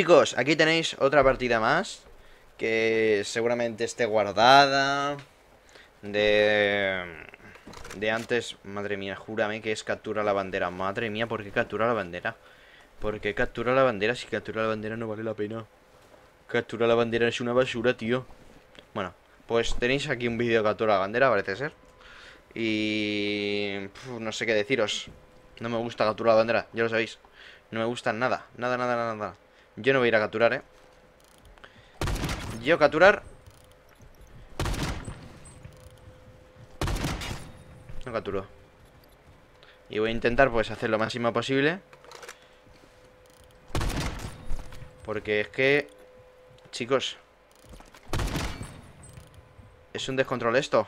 Chicos, aquí tenéis otra partida más, que seguramente esté guardada de antes. Madre mía, júrame que es captura la bandera. Madre mía, ¿por qué captura la bandera? ¿Por qué captura la bandera? Si captura la bandera no vale la pena. Captura la bandera es una basura, tío. Bueno, pues tenéis aquí un vídeo de captura la bandera, parece ser. Y... no sé qué deciros. No me gusta capturar la bandera, ya lo sabéis. No me gusta nada, nada, nada, nada, nada. Yo no voy a ir a capturar, Yo capturar. No capturo. Y voy a intentar pues hacer lo máximo posible. Porque es que... chicos, es un descontrol esto.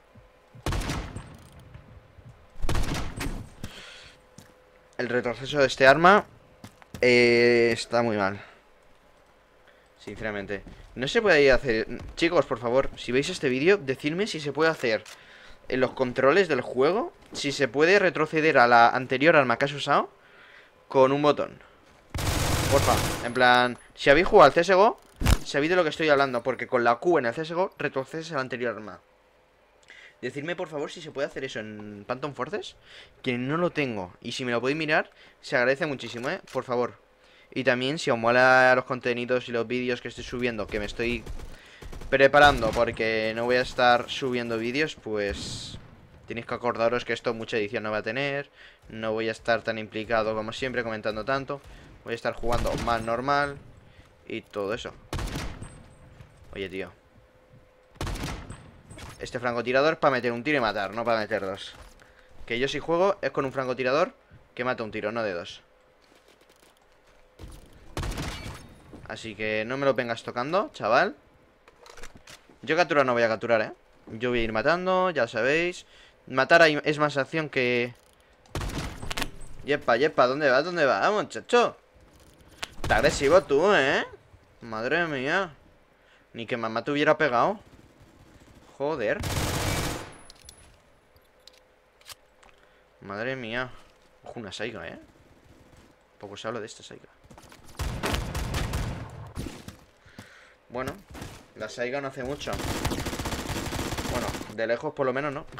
El retroceso de este arma está muy mal, sinceramente. No se puede hacer... Chicos, por favor, si veis este vídeo, decidme si se puede hacer en los controles del juego, si se puede retroceder a la anterior arma que has usado con un botón. Porfa, en plan, si habéis jugado al CSGO, sabéis de lo que estoy hablando, porque con la Q en el CSGO retrocedes a la anterior arma. Decidme por favor si se puede hacer eso en Phantom Forces, que no lo tengo. Y si me lo podéis mirar, se agradece muchísimo, por favor. Y también si os mola los contenidos y los vídeos que estoy subiendo, que me estoy preparando porque no voy a estar subiendo vídeos, pues tenéis que acordaros que esto mucha edición no va a tener. No voy a estar tan implicado como siempre, comentando tanto. Voy a estar jugando más normal y todo eso. Oye, tío, este francotirador es para meter un tiro y matar, no para meter dos. Que yo si juego es con un francotirador que mata un tiro, no de dos. Así que no me lo vengas tocando, chaval. Yo capturar no voy a capturar, Yo voy a ir matando, ya sabéis. Matar es más acción que... Yepa, yepa, ¿dónde vas? ¿Dónde vas, muchacho? Está agresivo tú, Madre mía. Ni que mamá te hubiera pegado. Joder. Madre mía. Ojo, una Saiga, Poco se habla de esta Saiga. Bueno, la Saiga no hace mucho. Bueno, de lejos por lo menos, ¿no?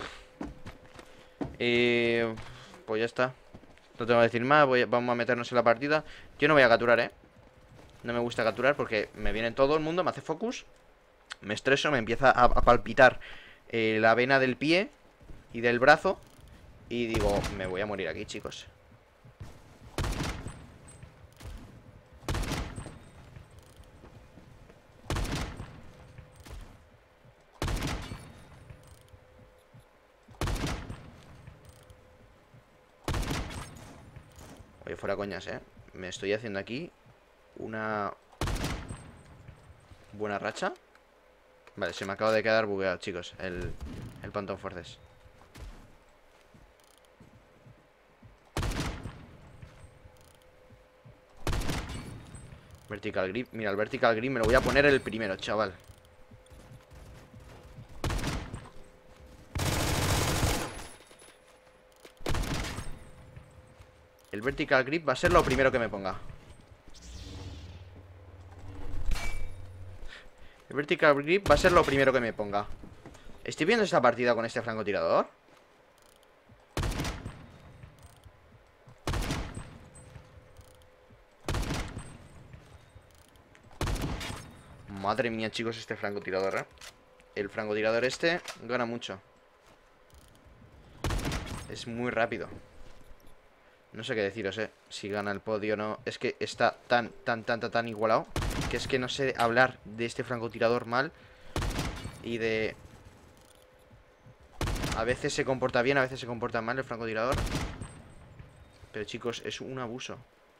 Y... pues ya está. No tengo que decir más, vamos a meternos en la partida. Yo no voy a capturar, No me gusta capturar porque me viene todo el mundo, me hace focus. Me estreso, me empieza a palpitar la vena del pie y del brazo. Y digo, me voy a morir aquí, chicos. Oye, fuera coñas, me estoy haciendo aquí una buena racha. Vale, se me acaba de quedar bugueado, chicos, el Phantom Forces. Vertical grip. Mira, el vertical grip me lo voy a poner el primero, chaval. El vertical grip va a ser lo primero que me ponga. El vertical grip va a ser lo primero que me ponga. Estoy viendo esta partida con este francotirador. Madre mía, chicos, este francotirador, El francotirador este gana mucho. Es muy rápido. No sé qué deciros, si gana el podio o no. Es que está tan igualado, que es que no sé hablar de este francotirador mal. Y de... a veces se comporta bien, a veces se comporta mal el francotirador. Pero chicos, es un abuso.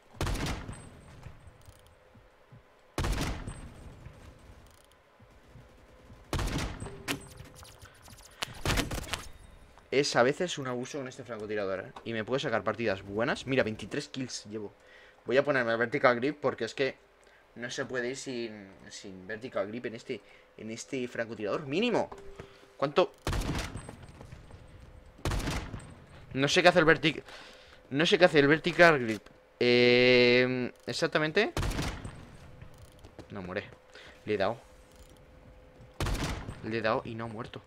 Es a veces un abuso con este francotirador, Y me puede sacar partidas buenas. Mira, 23 kills llevo. Voy a ponerme el vertical grip porque es que no se puede ir sin vertical grip en este francotirador. ¡Mínimo! ¿Cuánto? No sé qué hace el vertical... no sé qué hace el vertical grip. Exactamente. No muere. Le he dado. Le he dado y no ha muerto.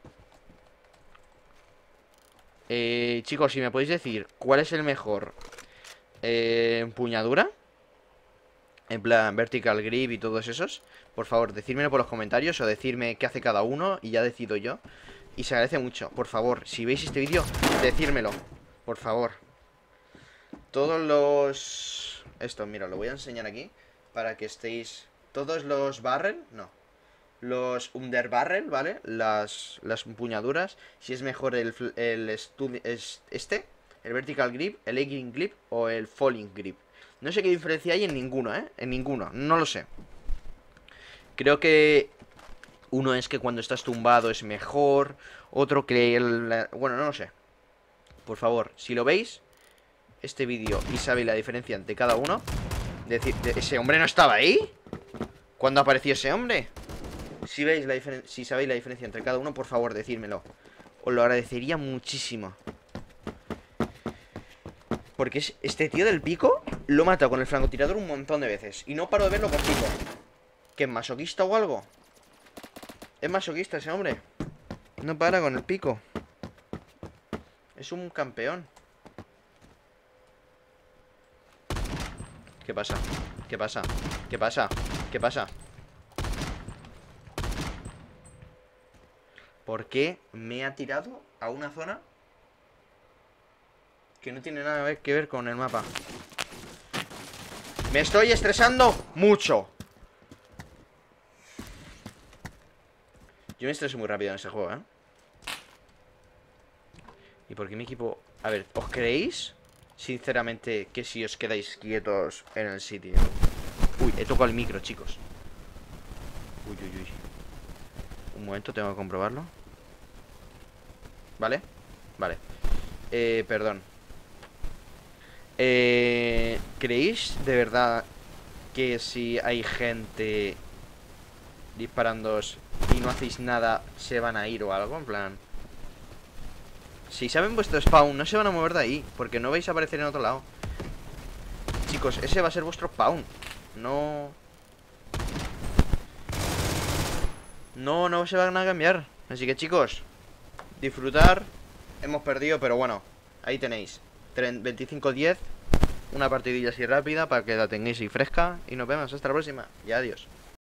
Chicos, si me podéis decir cuál es el mejor empuñadura, en plan vertical grip y todos esos, por favor, decídmelo por los comentarios o decirme qué hace cada uno y ya decido yo. Y se agradece mucho, por favor, si veis este vídeo, decírmelo, por favor. Todos los... Esto, mira, lo voy a enseñar aquí para que estéis... Todos los barrel, no, los underbarrel, ¿vale? Las empuñaduras. Si es mejor el vertical grip, el legging grip o el falling grip. No sé qué diferencia hay en ninguno, ¿eh? En ninguno, no lo sé. Creo que uno es que cuando estás tumbado es mejor. Otro que bueno, no lo sé. Por favor, si lo veis este vídeo y sabéis la diferencia entre cada uno, decir, ¿ese hombre no estaba ahí? ¿Cuándo apareció ese hombre? Si veis si sabéis la diferencia entre cada uno, por favor, decídmelo. Os lo agradecería muchísimo. Porque este tío del pico lo mata con el francotirador un montón de veces. Y no paro de verlo por pico. ¿Qué es masoquista o algo? Es masoquista ese hombre. No para con el pico. Es un campeón. ¿Qué pasa? ¿Qué pasa? ¿Qué pasa? ¿Qué pasa? ¿Por qué me ha tirado a una zona que no tiene nada que ver con el mapa? Me estoy estresando mucho. Yo me estreso muy rápido en ese juego, ¿eh? ¿Y por qué mi equipo...? A ver, ¿os creéis sinceramente que si os quedáis quietos en el sitio? Uy, he tocado el micro, chicos. Uy, uy, uy. Un momento, tengo que comprobarlo. ¿Vale? Vale. Perdón. ¿Creéis de verdad que si hay gente disparándoos y no hacéis nada, se van a ir o algo? En plan... Si saben vuestro spawn, no se van a mover de ahí, porque no vais a aparecer en otro lado. Chicos, ese va a ser vuestro spawn. No se van a cambiar. Así que chicos, disfrutar. Hemos perdido, pero bueno, ahí tenéis 25-10. Una partidilla así rápida para que la tengáis ahí fresca. Y nos vemos hasta la próxima. Y adiós.